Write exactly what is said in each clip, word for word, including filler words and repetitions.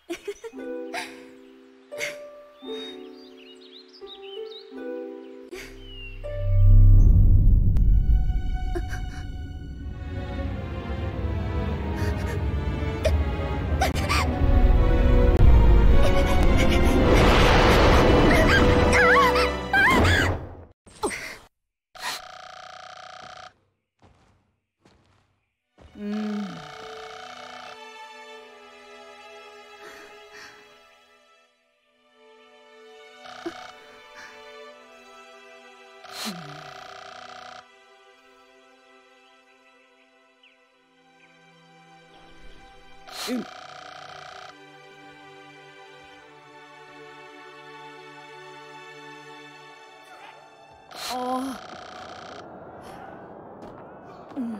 Oh. Mm.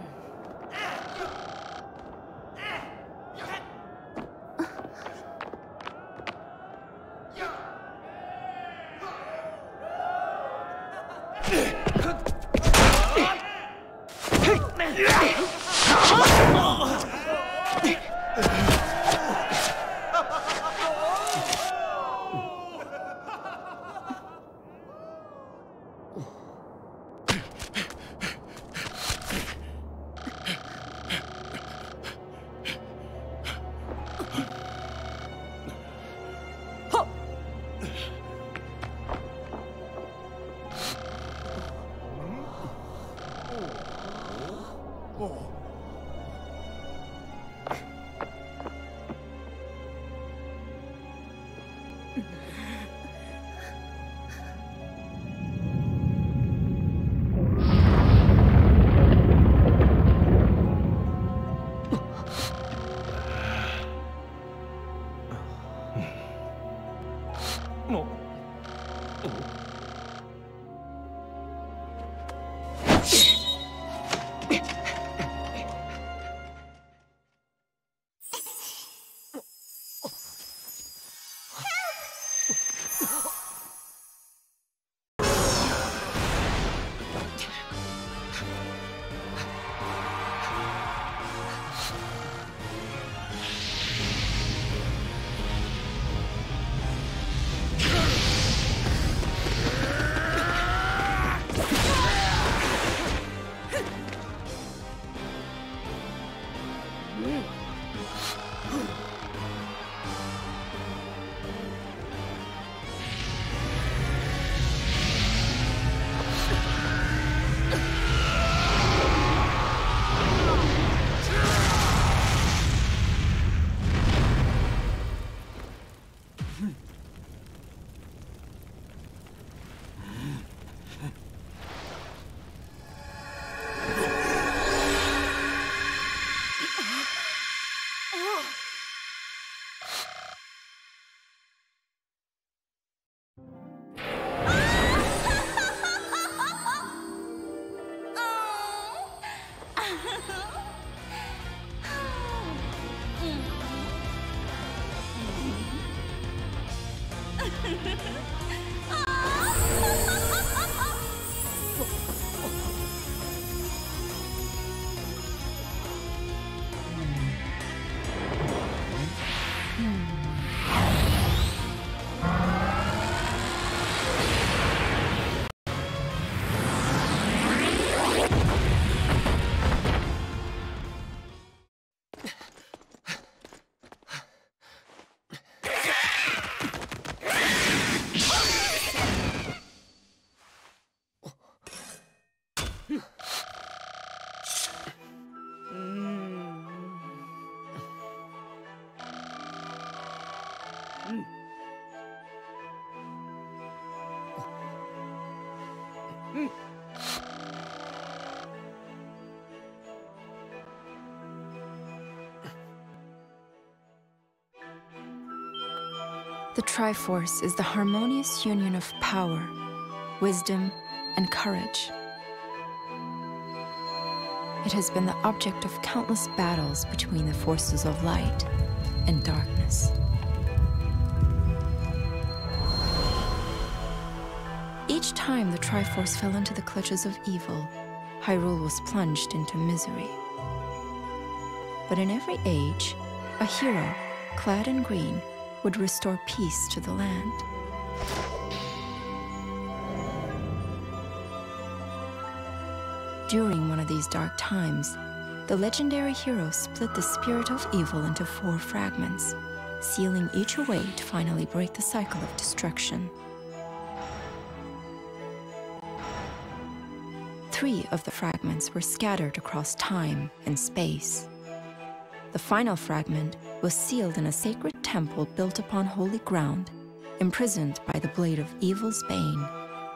The Triforce is the harmonious union of power, wisdom, and courage. It has been the object of countless battles between the forces of light and darkness. Each time the Triforce fell into the clutches of evil, Hyrule was plunged into misery. But in every age, a hero, clad in green, would restore peace to the land. During one of these dark times, the legendary hero split the spirit of evil into four fragments, sealing each away to finally break the cycle of destruction. Three of the fragments were scattered across time and space. The final fragment was sealed in a sacred temple built upon holy ground, imprisoned by the blade of evil's bane.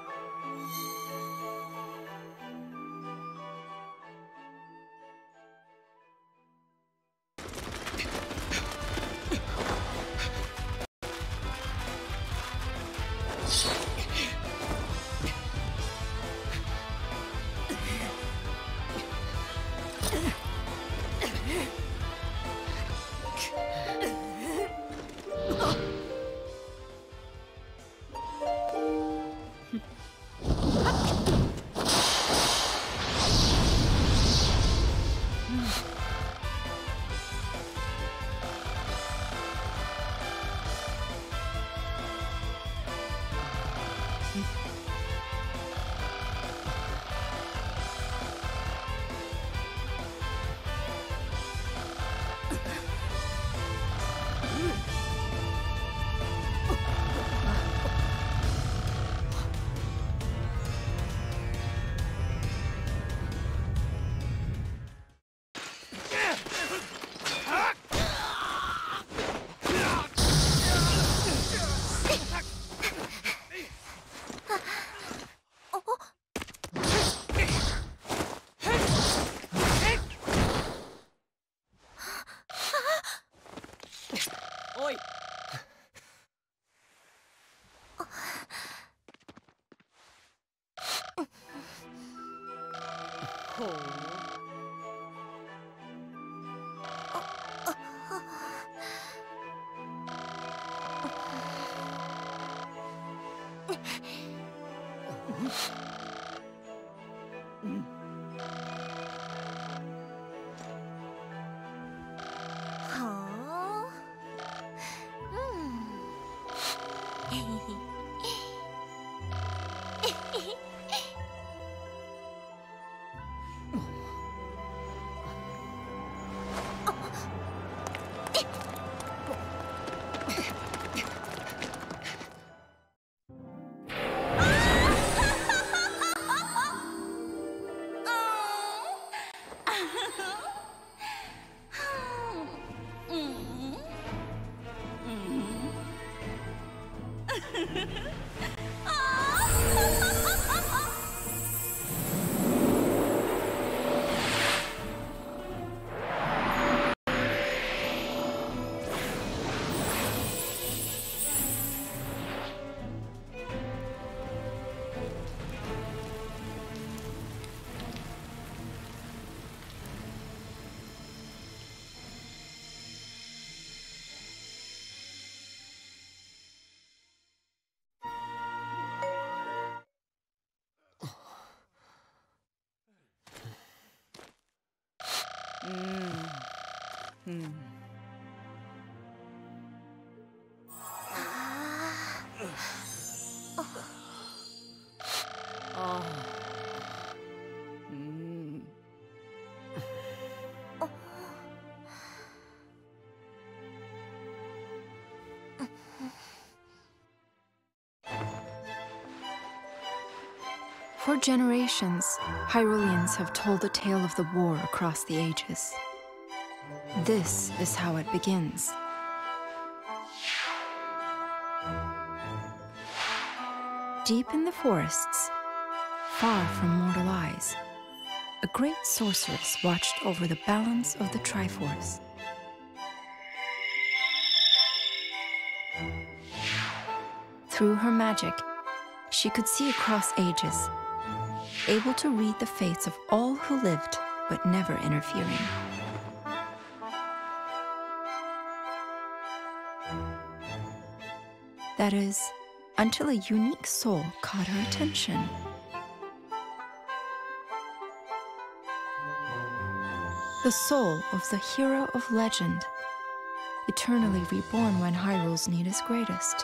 Hmm. Oh. Mm. For generations, Hyruleans have told the tale of the war across the ages. This is how it begins. Deep in the forests, far from mortal eyes, a great sorceress watched over the balance of the Triforce. Through her magic, she could see across ages, able to read the fates of all who lived, but never interfering. That is, until a unique soul caught her attention. The soul of the hero of legend, eternally reborn when Hyrule's need is greatest.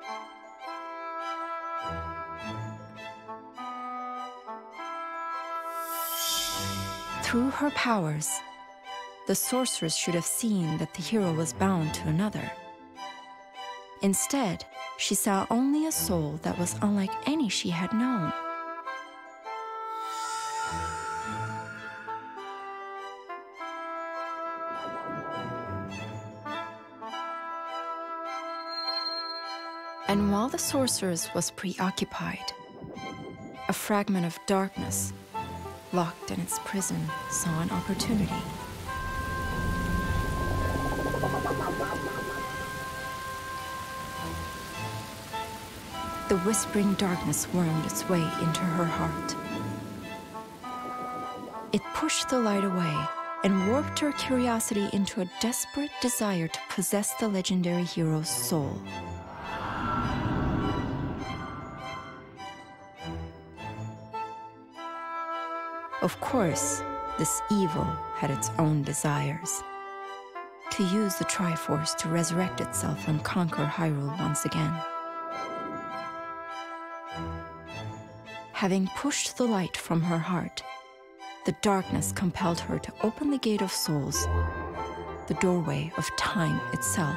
Through her powers, the sorceress should have seen that the hero was bound to another. Instead, she saw only a soul that was unlike any she had known. And while the sorceress was preoccupied, a fragment of darkness, locked in its prison, saw an opportunity. The whispering darkness wormed its way into her heart. It pushed the light away and warped her curiosity into a desperate desire to possess the legendary hero's soul. Of course, this evil had its own desires. To use the Triforce to resurrect itself and conquer Hyrule once again. Having pushed the light from her heart, the darkness compelled her to open the Gate of Souls, the doorway of time itself.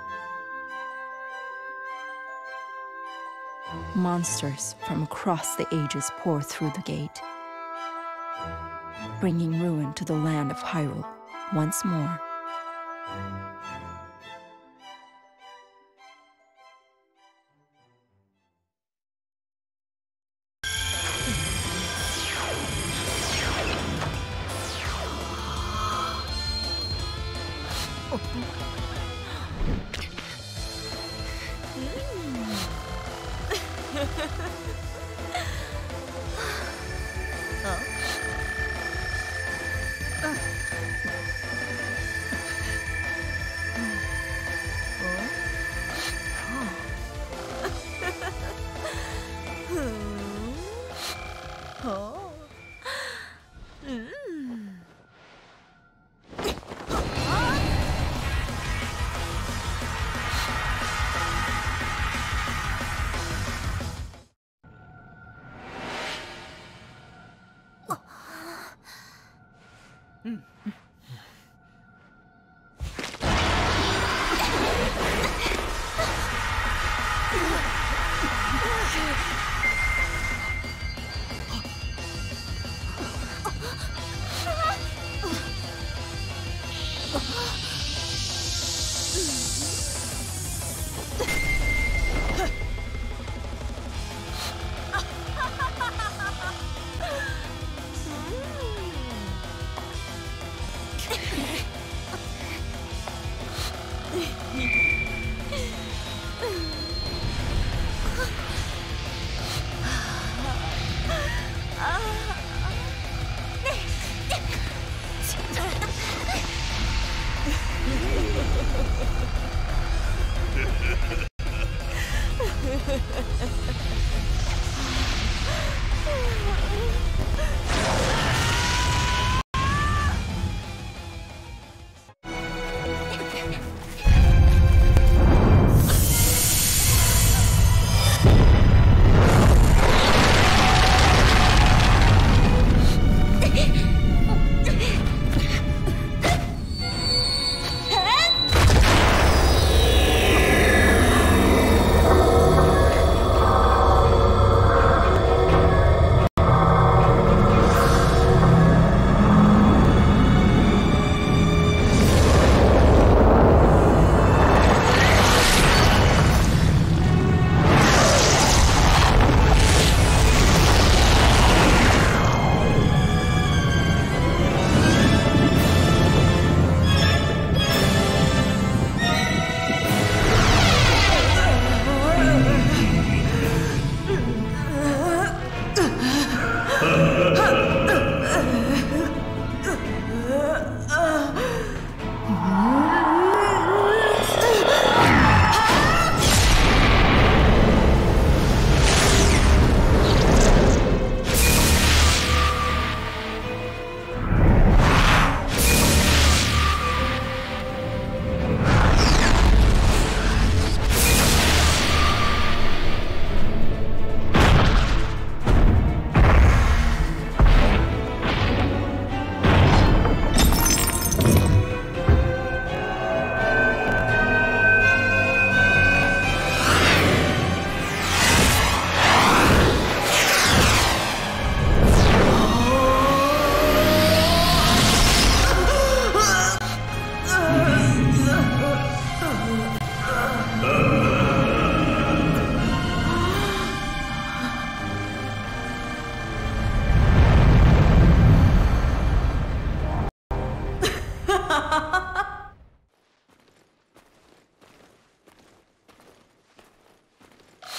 Monsters from across the ages pour through the gate, bringing ruin to the land of Hyrule once more.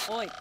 おい。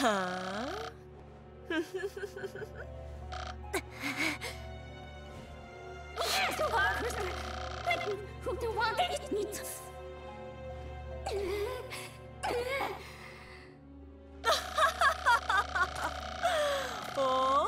Huh? Oh.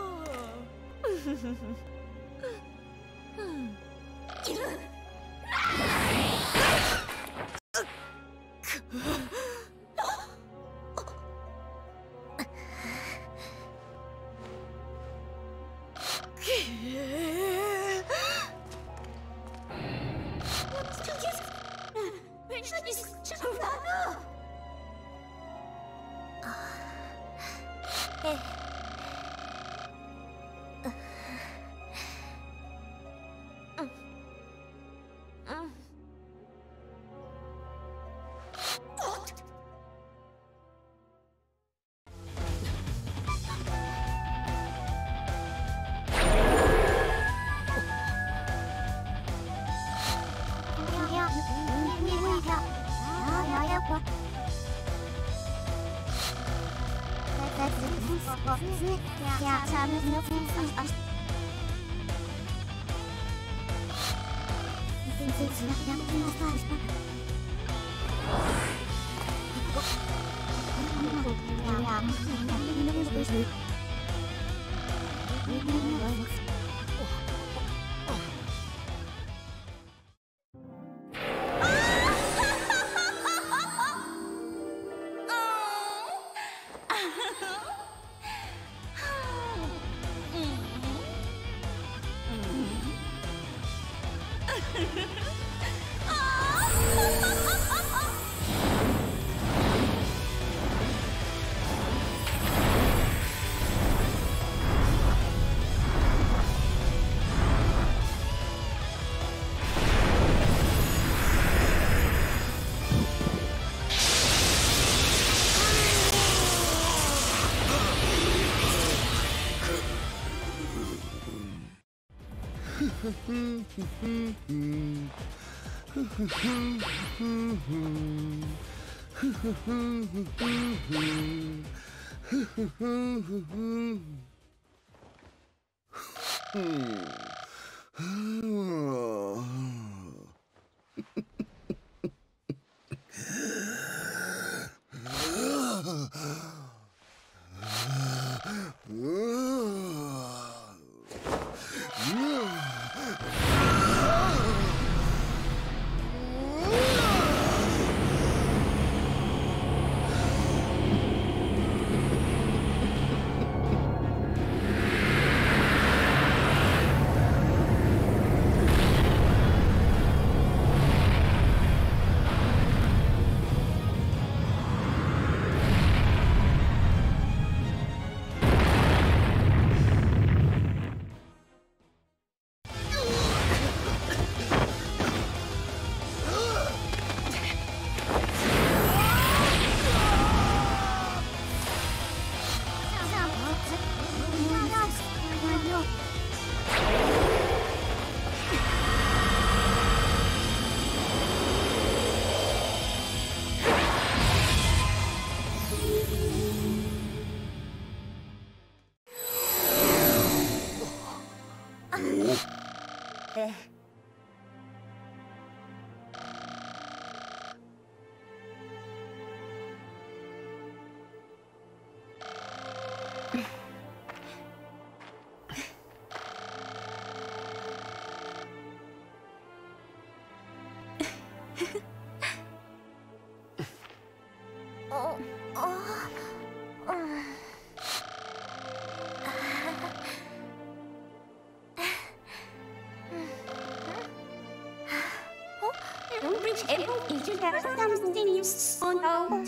Did you have something you found out?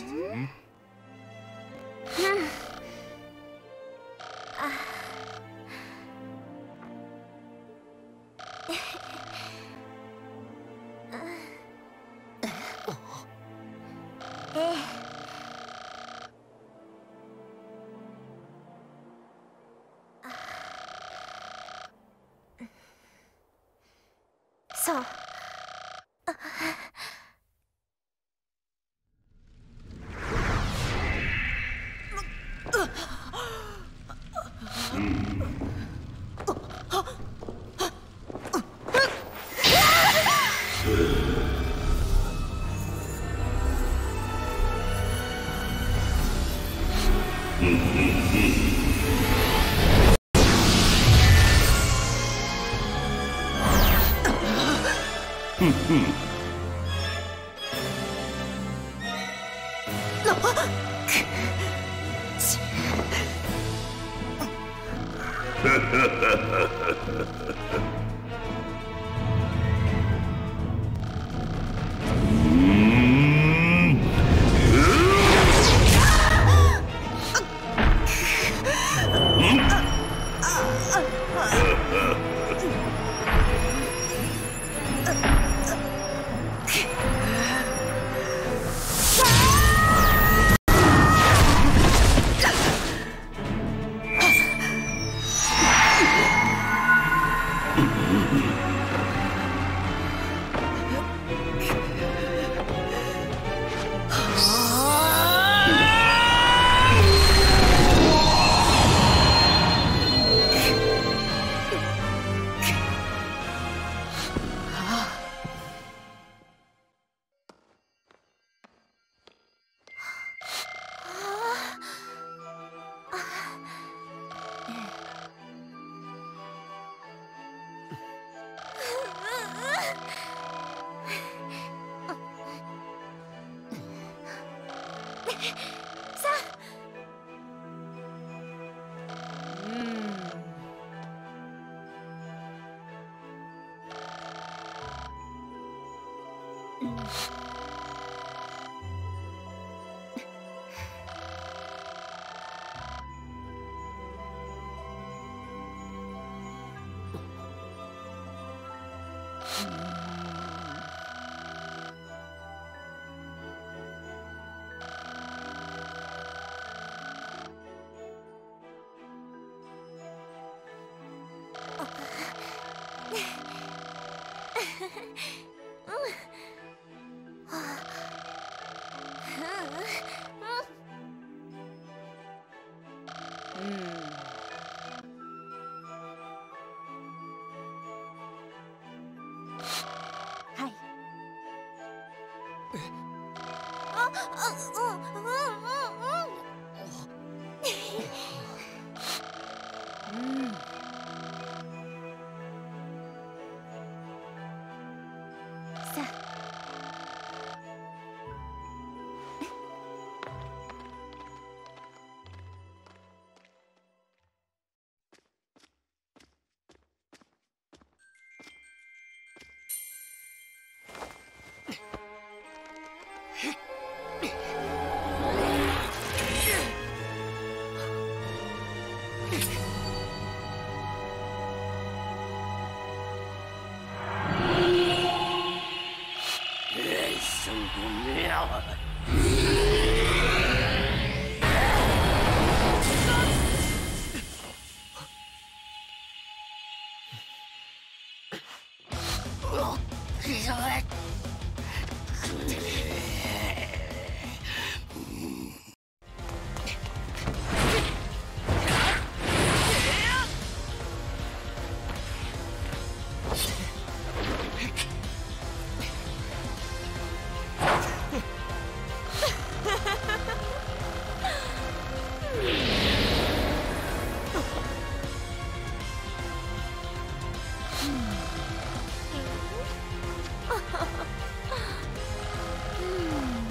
So, Hmm.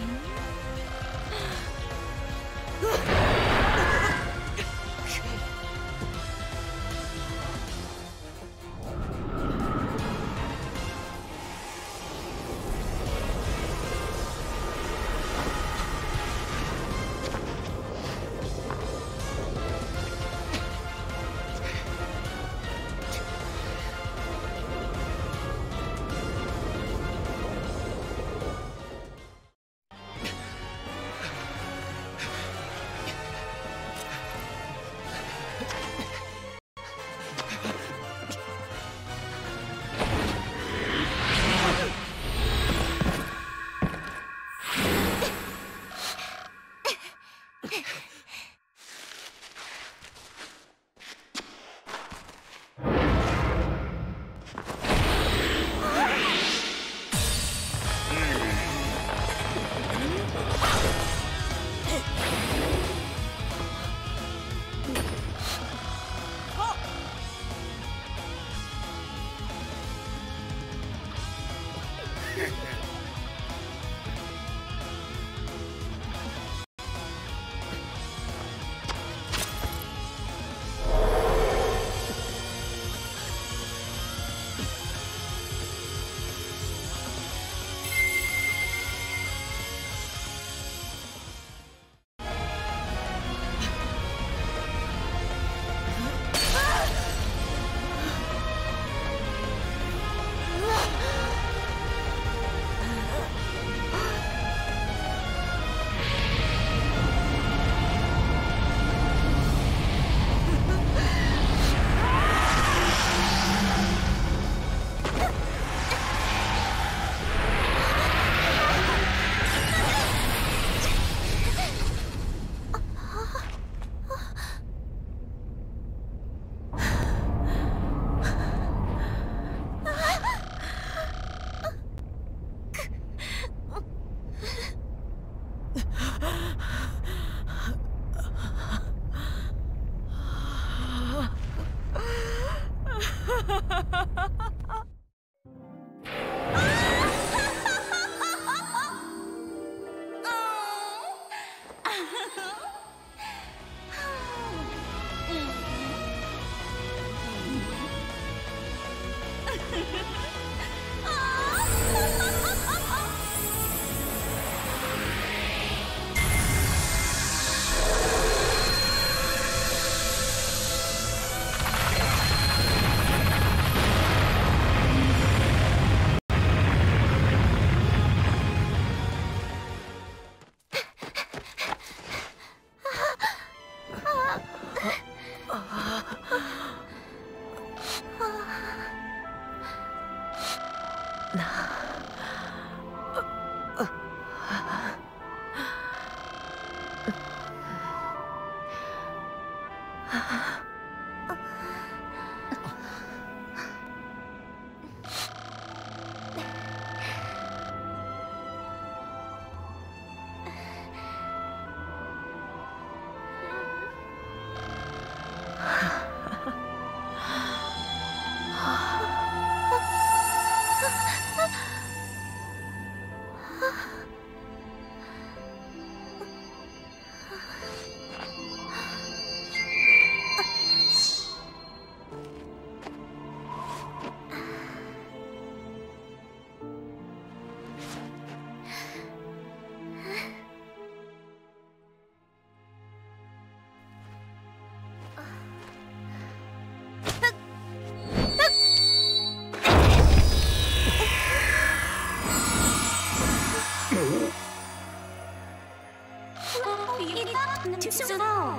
Too slow.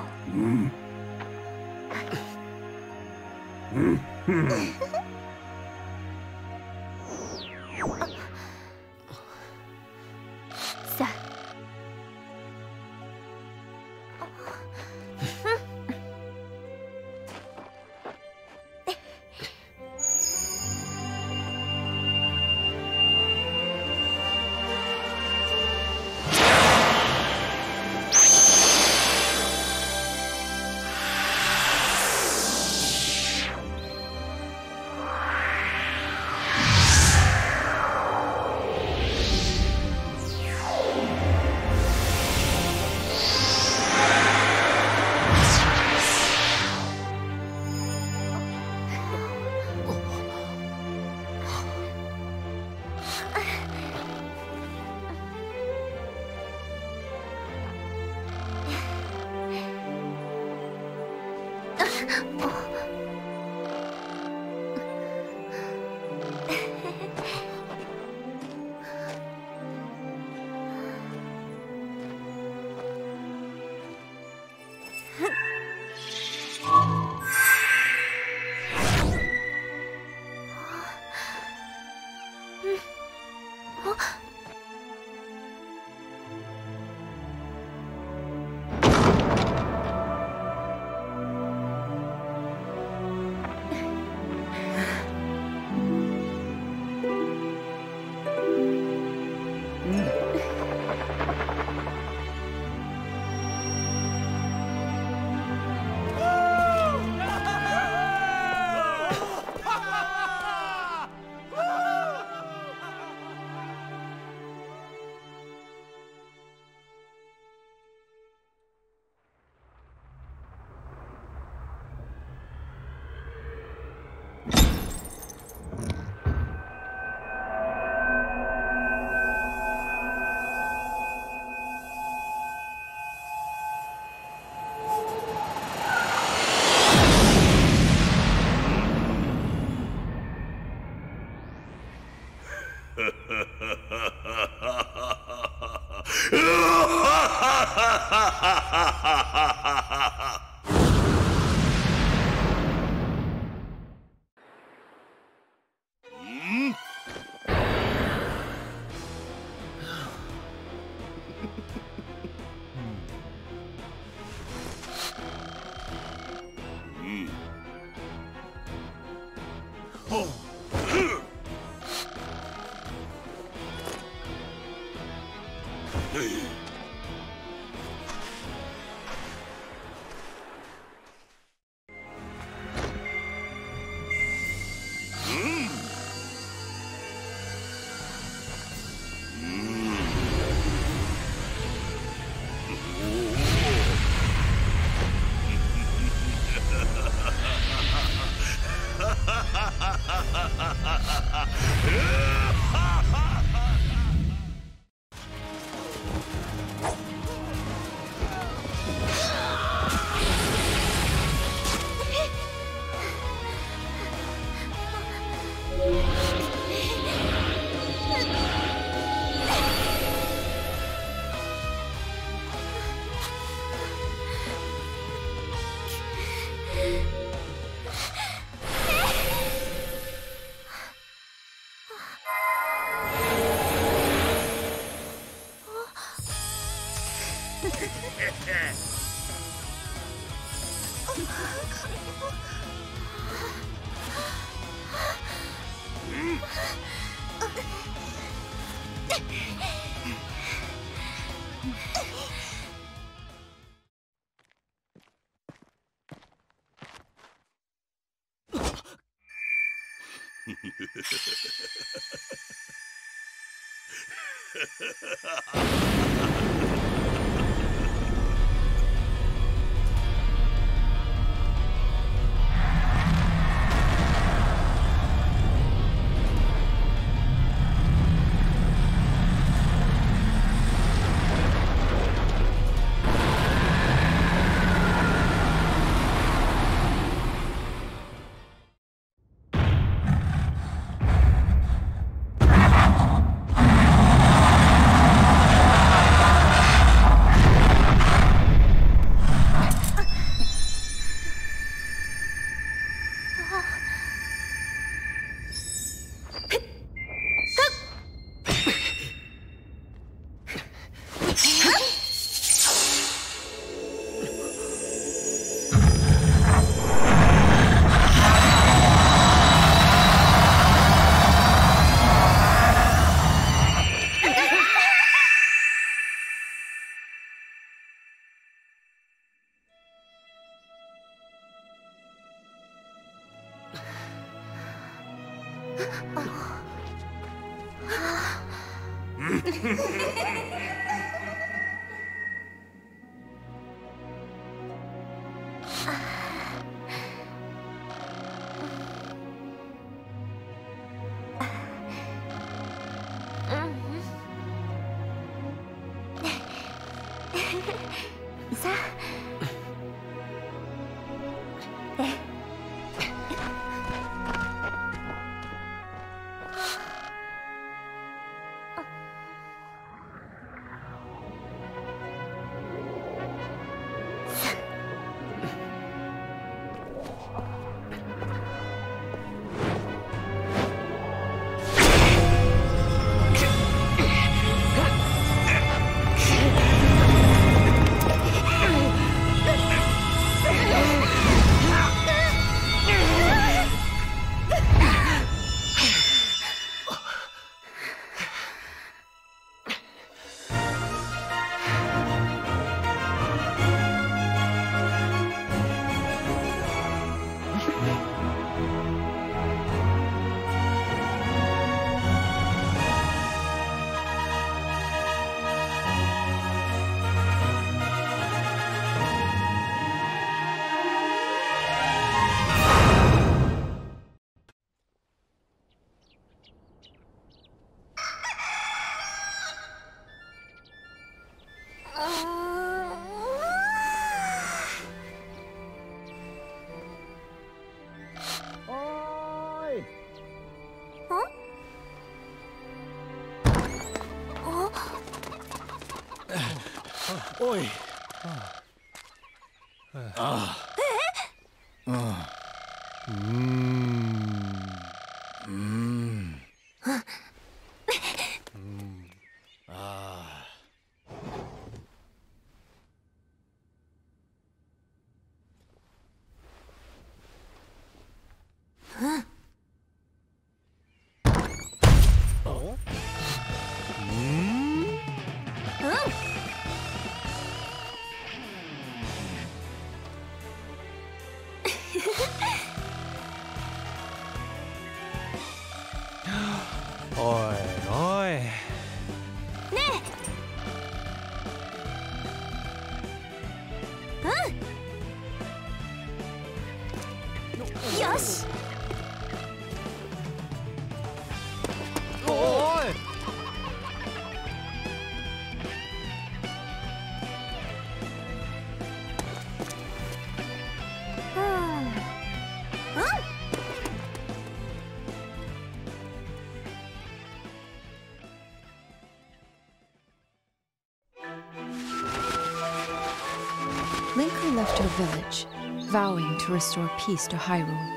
Sa. Oi. Ah. Ah. Mmm. Mmm. Mmm. Ah. Huh? Oh? Mmm. Huh? Ôi ôi. 네. 응? 요시. Ôi. Link left her village, vowing to restore peace to Hyrule.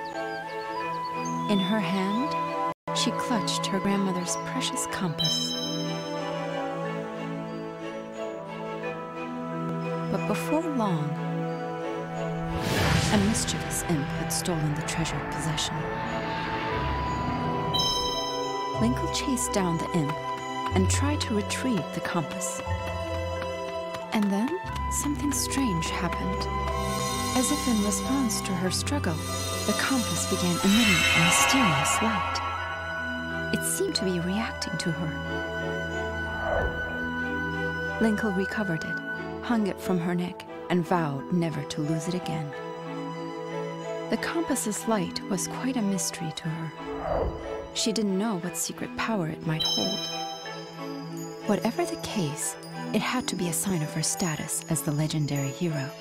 In her hand, she clutched her grandmother's precious compass. But before long, a mischievous imp had stolen the treasured possession. Link chased down the imp and tried to retrieve the compass. And then something strange happened. As if in response to her struggle, the compass began emitting a mysterious light. It seemed to be reacting to her. Link recovered it, hung it from her neck, and vowed never to lose it again. The compass's light was quite a mystery to her. She didn't know what secret power it might hold. Whatever the case, it had to be a sign of her status as the legendary hero.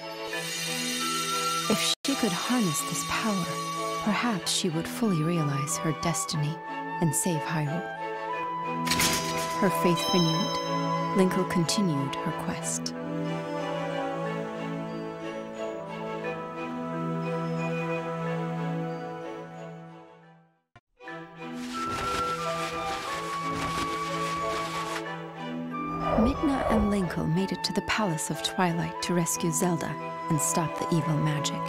If she could harness this power, perhaps she would fully realize her destiny and save Hyrule. Her faith renewed, Link continued her quest. Midna and Link made it to the Palace of Twilight to rescue Zelda and stop the evil magic.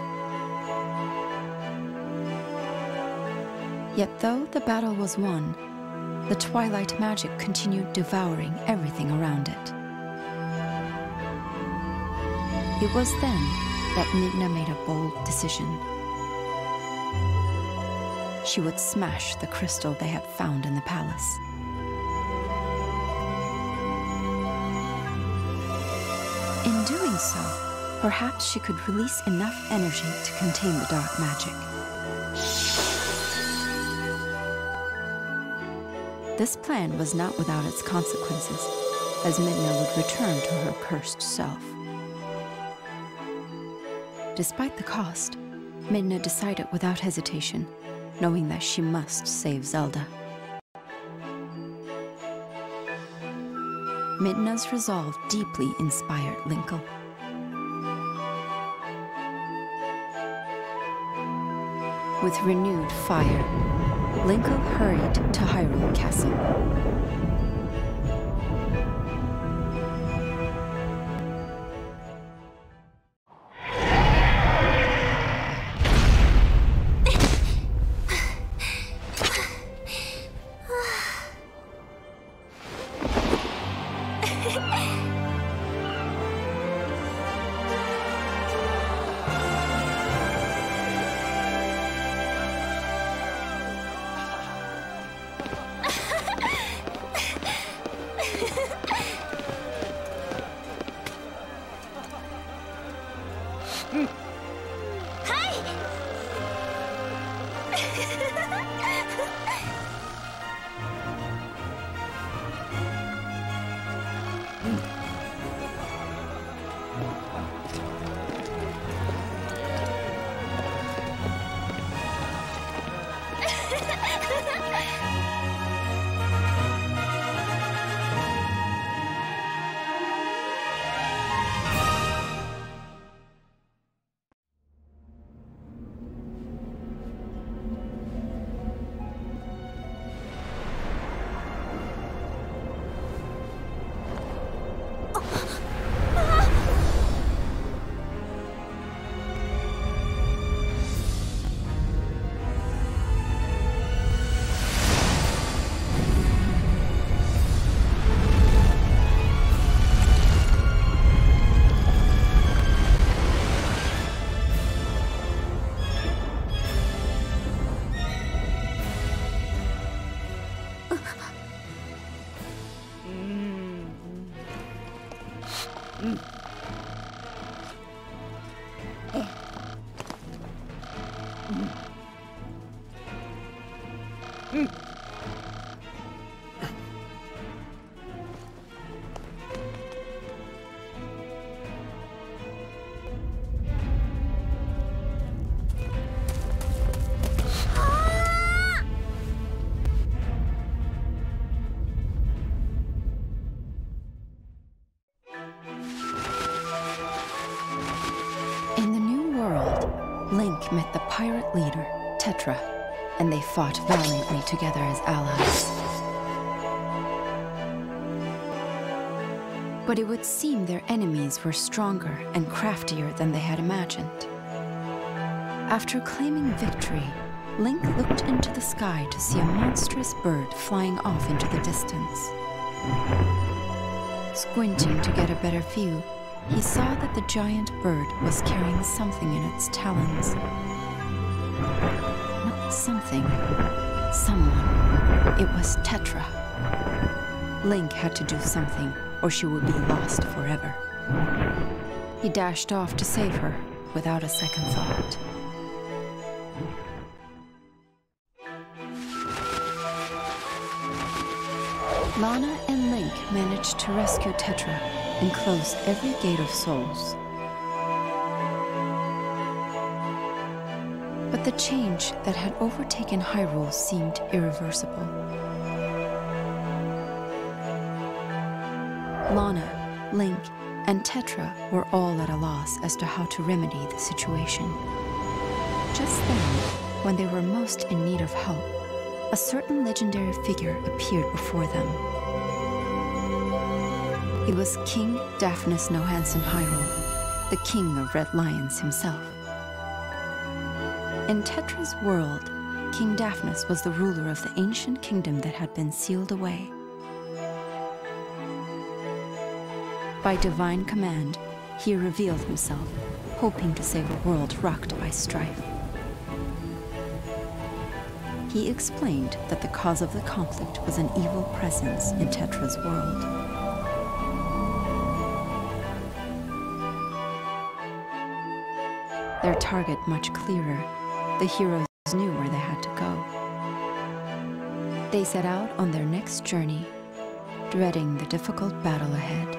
Yet though the battle was won, the Twilight magic continued devouring everything around it. It was then that Midna made a bold decision. She would smash the crystal they had found in the palace. In doing so, perhaps she could release enough energy to contain the dark magic. This plan was not without its consequences, as Midna would return to her cursed self. Despite the cost, Midna decided without hesitation, knowing that she must save Zelda. Midna's resolve deeply inspired Link. With renewed fire, Link hurried to Hyrule Castle. In the New World, Link met the pirate leader, Tetra, and they fought valiantly together as allies. But it would seem their enemies were stronger and craftier than they had imagined. After claiming victory, Link looked into the sky to see a monstrous bird flying off into the distance. Squinting to get a better view, he saw that the giant bird was carrying something in its talons. Not something, someone. It was Tetra. Link had to do something, or she would be lost forever. He dashed off to save her, without a second thought. Lana and Link managed to rescue Tetra and close every gate of souls. But the change that had overtaken Hyrule seemed irreversible. Lana, Link, and Tetra were all at a loss as to how to remedy the situation. Just then, when they were most in need of help, a certain legendary figure appeared before them. It was King Daphnis No Handsome Hyrule, the king of Red Lions himself. In Tetra's world, King Daphnis was the ruler of the ancient kingdom that had been sealed away. By divine command, he revealed himself, hoping to save a world rocked by strife. He explained that the cause of the conflict was an evil presence in Tetra's world. Their target much clearer, the heroes knew where they had to go. They set out on their next journey, dreading the difficult battle ahead.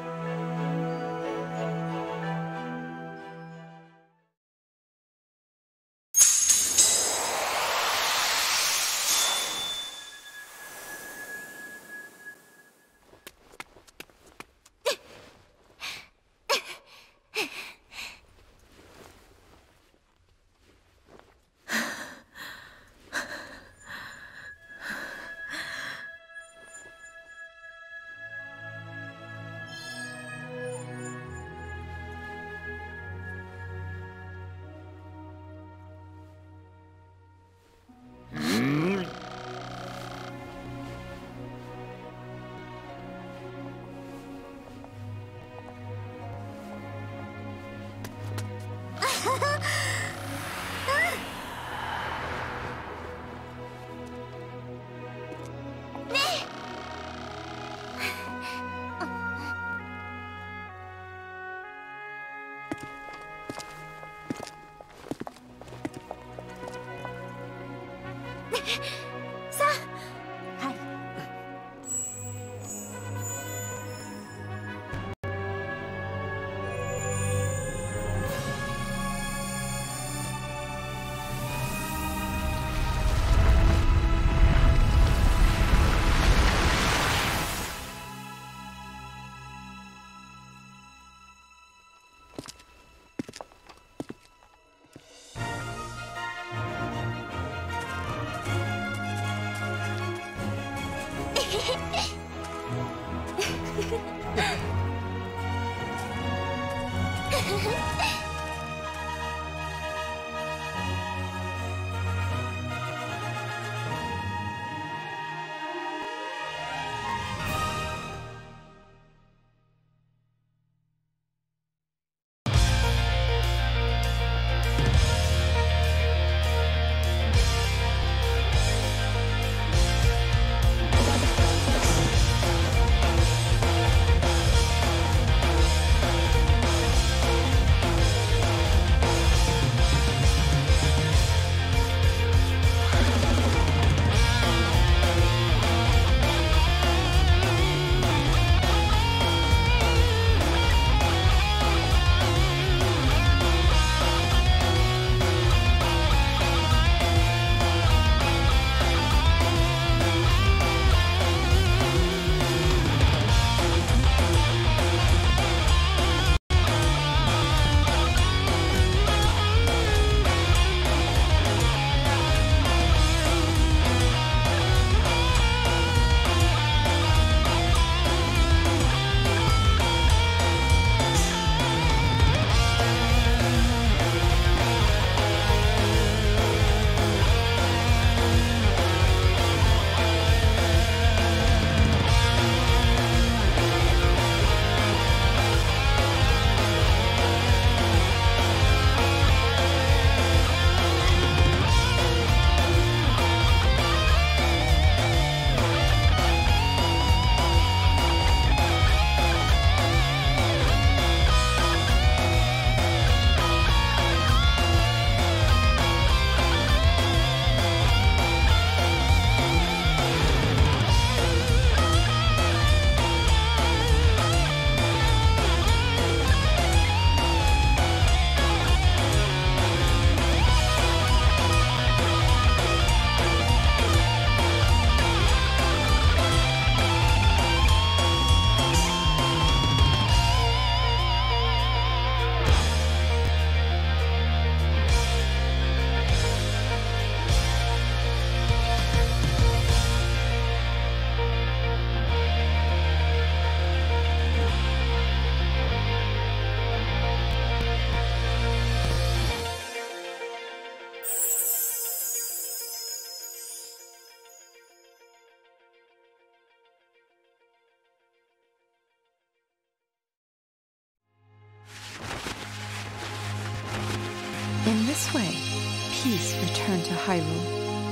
In this way, peace returned to Hyrule.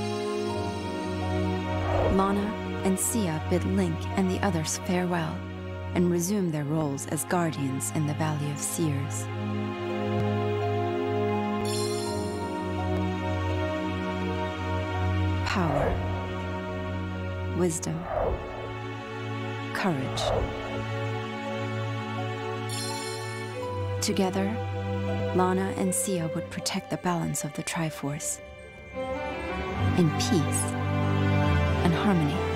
Lana and Sia bid Link and the others farewell and resumed their roles as guardians in the Valley of Seers. Power, wisdom, courage. Together, Lana and Sia would protect the balance of the Triforce in peace and harmony.